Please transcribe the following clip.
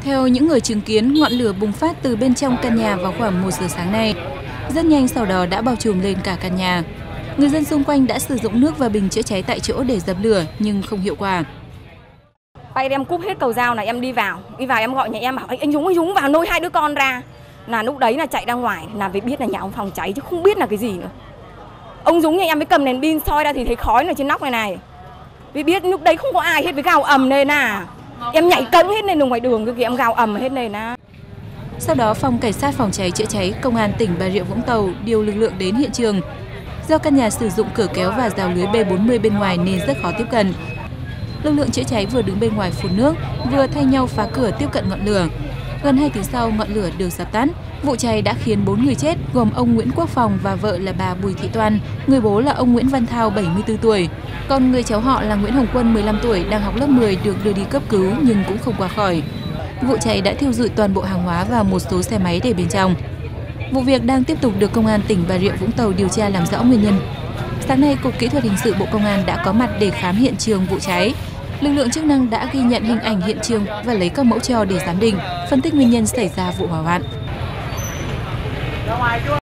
Theo những người chứng kiến, ngọn lửa bùng phát từ bên trong căn nhà vào khoảng 1 giờ sáng nay. Rất nhanh sau đó đã bao trùm lên cả căn nhà. Người dân xung quanh đã sử dụng nước và bình chữa cháy tại chỗ để dập lửa nhưng không hiệu quả. Bay em cúp hết cầu dao này, em đi vào em gọi nhà em bảo anh Dũng vào nôi 2 đứa con ra. Là lúc đấy là chạy ra ngoài là vì biết là nhà ông phòng cháy chứ không biết là cái gì nữa. Ông Dũng nhà em mới cầm đèn pin soi ra thì thấy khói ở trên nóc này. Vì biết lúc đấy không có ai hết, với gào ầm lên à. Em nhảy cẫng hết lên ngoài đường kìa, em gào ầm hết lên à. Sau đó Phòng Cảnh sát Phòng cháy chữa cháy Công an tỉnh Bà Rịa Vũng Tàu điều lực lượng đến hiện trường. Do căn nhà sử dụng cửa kéo và rào lưới B40 bên ngoài nên rất khó tiếp cận. Lực lượng chữa cháy vừa đứng bên ngoài phun nước, vừa thay nhau phá cửa tiếp cận ngọn lửa. Gần 2 tiếng sau, ngọn lửa được dập tắt. Vụ cháy đã khiến 4 người chết, gồm ông Nguyễn Quốc Phòng và vợ là bà Bùi Thị Toan, người bố là ông Nguyễn Văn Thao, 74 tuổi. Còn người cháu họ là Nguyễn Hồng Quân, 15 tuổi, đang học lớp 10 được đưa đi cấp cứu nhưng cũng không qua khỏi. Vụ cháy đã thiêu rụi toàn bộ hàng hóa và một số xe máy để bên trong. Vụ việc đang tiếp tục được Công an tỉnh Bà Rịa Vũng Tàu điều tra làm rõ nguyên nhân. Sáng nay, Cục Kỹ thuật Hình sự Bộ Công an đã có mặt để khám hiện trường vụ cháy. Lực lượng chức năng đã ghi nhận hình ảnh hiện trường và lấy các mẫu tro để giám định, phân tích nguyên nhân xảy ra vụ hỏa hoạn.